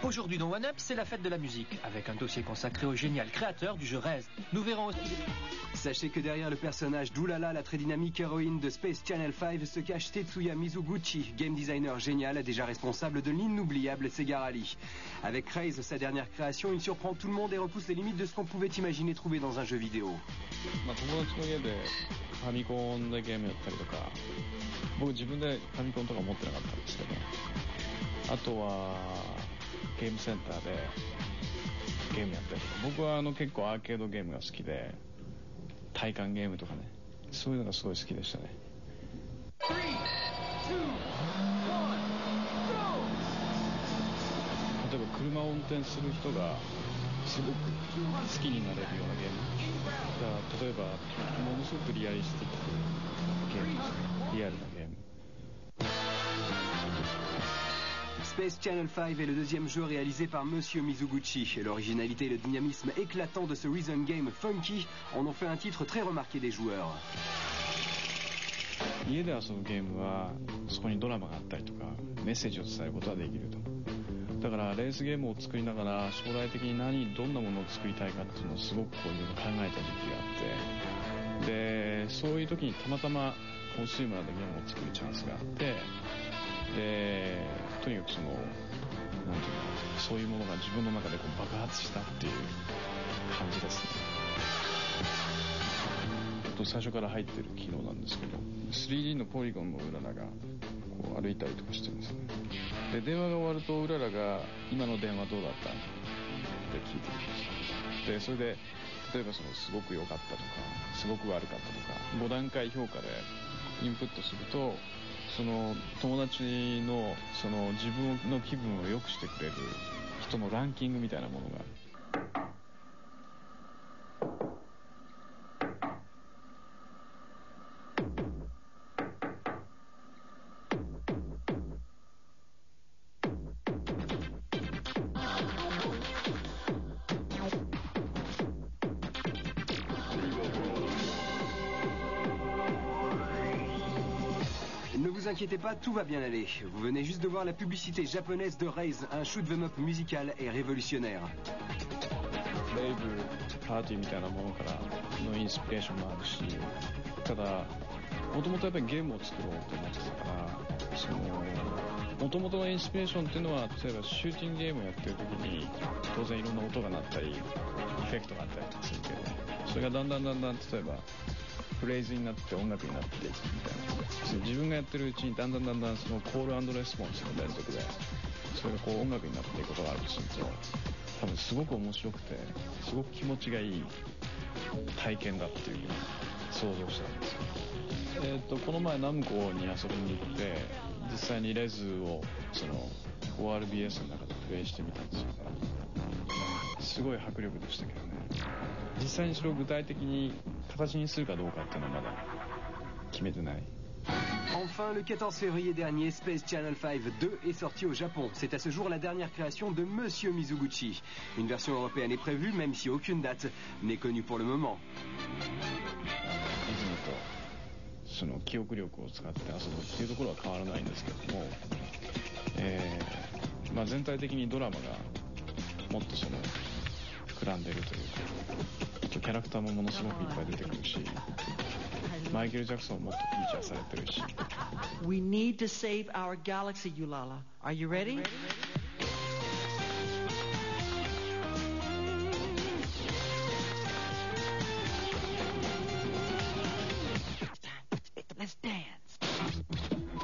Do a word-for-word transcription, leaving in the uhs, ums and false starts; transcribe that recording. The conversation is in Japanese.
Aujourd'hui dans One Up, c'est la fête de la musique, avec un dossier consacré au génial créateur du jeu Rez. Nous verrons aussi... Sachez que derrière le personnage d'Oulala, la très dynamique héroïne de Space Channel cinq, se cache Tetsuya Mizuguchi, game designer génial, déjà responsable de l'inoubliable Sega Rally. Avec Rez, sa dernière création, il surprend tout le monde et repousse les limites de ce qu'on pouvait imaginer trouver dans un jeu vidéo. まあ、友達の家でファミコンでゲームやったりとか、僕自分でファミコンとか持ってなかったんですけど、あとはゲームセンターでゲームやったりとか、僕はあの結構アーケードゲームが好きで、体感ゲームとかね、そういうのがすごい好きでしたね。例えば車を運転する人がすごく好きになれるようなゲームが、例えばものすごくリアリスティックゲームですね。リアルなゲーム。 Space Channel cinq est le deuxième jeu réalisé par Monsieur Mizuguchi. L'originalité et le dynamisme éclatant de ce rhythm game funky en ont fait un titre très remarqué des joueurs. 家で遊ぶゲームはそこにドラマがあったりとかメッセージを伝えることができると。だからレースゲームを作りながら将来的に何どんなものを作りたいかっていうのをすごくこういろいろ考えた時期があって、でそういう時にたまたまコンシューマーでゲームを作るチャンスがあって、でとにかくそのなんていうのそういうものが自分の中でこう爆発したっていう感じですね。と最初から入ってる機能なんですけど、 スリーディー のポリゴンのうららがこう歩いたりとかしてるんですね。で電話が終わるとうららが今の電話どうだったって聞いてくるんです。でそれで例えばそのすごく良かったとかすごく悪かったとかご段階評価でインプットすると、その友達のその自分の気分を良くしてくれる人のランキングみたいなものが Ne vous inquiétez pas, tout va bien aller. Vous venez juste de voir la publicité japonaise de Rez, un shoot 'em up musical et révolutionnaire. レイブパーティーみたいなものからのインスピレーションもあるし、ただもともとやっぱりゲームを作ろうと思ってたから、そのもともとのインスピレーションっていうのは例えばシューティングゲームをやってる時に当然いろんな音が鳴ったりエフェクトがあったりとかするけど、それがだんだんだんだん例えばフレーズになって音楽になっていくみたいな、自分がやってるうちにだんだんだんだんそのコール&レスポンスの連続でそれがこう音楽になっていくことがあるとすると、多分すごく面白くてすごく気持ちがいい体験だっていうふうに想像したんですよ。えー、とこの前ナムコに遊びに行って実際にレズをその オーアールビーエス の中でプレイしてみたんですよ。すごい迫力でしたけどね。実際にそれを具体的に形にするかどうかっていうのはまだ決めてない。 Enfin, le quatorze février dernier, Space Channel cinq deux est sorti au Japon. C'est à ce jour la dernière création de Monsieur Mizuguchi. Une version européenne est prévue, même si aucune date n'est connue pour le moment. いつもとその記憶力を使って遊ぶっていうところは変わらないんですけども、えーまあ、全体的にドラマがもっとその膨らんでるというか、キャラクターもものすごくいっぱい出てくるし、マイケル・ジャクソンももっとフィーチャーされてるし。 We need to save our galaxy, Ulala. Are you ready?